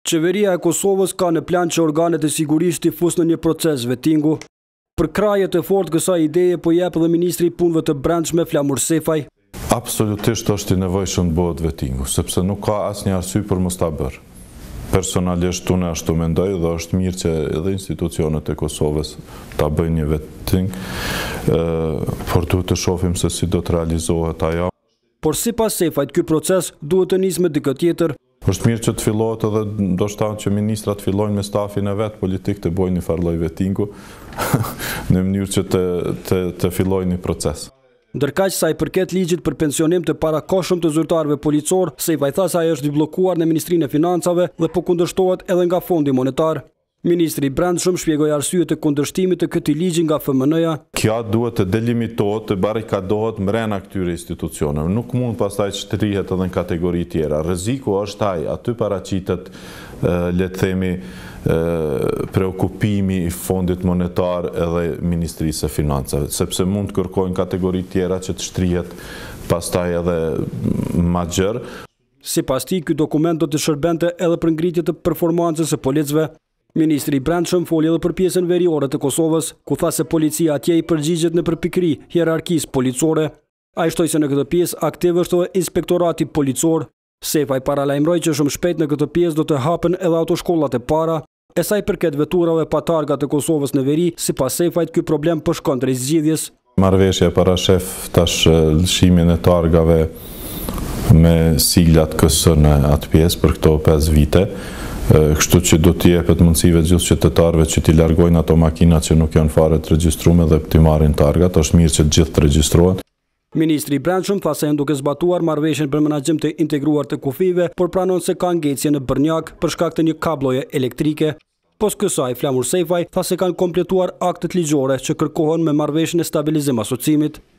Qeveria e Kosovës ka në plan që organet e sigurisë t'i fusë në një proces vettingu. Për krajet e fortë kësaj ideje po jep edhe ministri i punëve të brendshme Flamur Sefaj. Absolutisht është i nevojshëm të bëhet vettingu, sepse nuk ka asnjë arsye për mos ta bërë. Personalisht unë ashtu mendoj dhe është mirë që edhe institucionet e Kosovës ta bëjnë një vetting, por duhet të shohim se si do të realizohet ajo. Por sipas Sefajt, ky proces duhet të nisë me dikë tjetër. Është mirë që të fillohet edhe ndoshta që ministrat fillojnë me stafin e vet politik të bëjnë një farë lloj vettingu në mënyrë që të fillojnë një proces. Ndërkaq sa i përket ligjit për pensionim të parakohshëm të zyrtarëve policor, Sefaj tha se ai është zblokuar në Ministrinë e Financave dhe po kundërshtohet edhe nga Fondi Monetar. Ministri i Brendshëm shpjegoi arsyet e kundërshtimit të këtij ligji nga FMN-ja. Kjo duhet të delimitohet, të barrikadohet brenda këtyre institucioneve. Nuk mund pastaj të shtrihet edhe në kategori tjera. Rreziku është ai, aty paraqitet le të themi preokupimi i Fondit Monetar edhe Ministrisë së Financave, sepse mund të kërkojnë kategori tjera që të shtrihet pastaj edhe më gjerë. Sipas tij, ky dokument do të shërbente edhe për ngritje të performancës së policëve. Ministri i Brendshëm foli edhe për pjesën veriore të Kosovës, ku tha se policia atje i përgjigjet në përpikëri hierarkisë policore. Ai shtoi se në këtë pjesë aktiv është edhe inspektorati policor. Sefaj paralajmëroi që shumë shpejt në këtë pjesë do të hapen edhe autoshkollat e para. E sa i përket veturave pa targa të Kosovës në veri, sipas Sefajt ky problem po shkon drejt zgjidhjes. Marrëveshja parashef tash lëshimin e targave me siglat KS në atë pjesë për këto 5 vite. Kështu që do t'i jepet mundësive gjithë qytetarëve që t'i largojnë ato makinat që nuk janë fare të regjistruar dhe t'i marrin targat, është mirë që të gjithë të regjistrohen. Ministri i Brendshëm tha se janë duke zbatuar marrëveshjen për menaxhim të integruar të kufive, por pranon se ka ngecje në Brnjak për shkak të një kabloje elektrike. Pos kësaj, Flamur Sefaj tha se kanë kompletuar aktet ligjore që kërkohen me marrëveshjen e stabilizim asocimit.